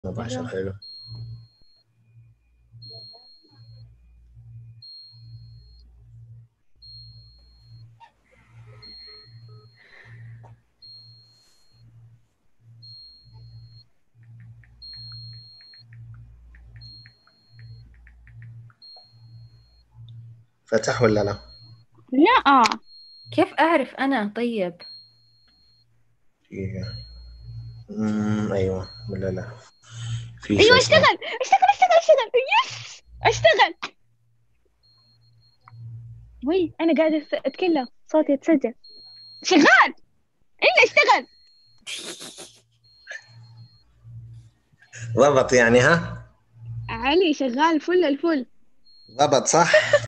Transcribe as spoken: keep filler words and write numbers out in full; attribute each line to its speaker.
Speaker 1: مباشر حلو. فتح ولا لا؟
Speaker 2: لا.
Speaker 3: كيف أعرف أنا طيب؟
Speaker 1: إيه. أمم، أيوة ولا لا؟ في شو
Speaker 2: ايوه
Speaker 1: اسمه.
Speaker 2: اشتغل اشتغل اشتغل اشتغل، يس اشتغل. وي انا قاعدة اتكلم صوتي يتسجل. شغال. الا اشتغل.
Speaker 1: ضبط يعني ها؟
Speaker 2: علي شغال فل الفل.
Speaker 1: ضبط صح.